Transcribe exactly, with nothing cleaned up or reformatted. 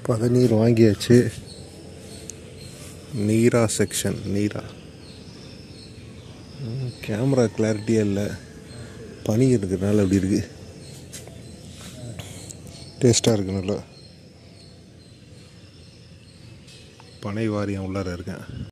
பதநீர் வாங்கியாச்சு. நீரா செக்ஷன். நீரா கேமரா கிளாரிட்டியே இல்லை, பனி இருக்கிறதுனால அப்படி இருக்குது. டேஸ்ட்டாக இருக்குது நல்லா. பனை வாரியம் உள்ளார இருக்கேன்.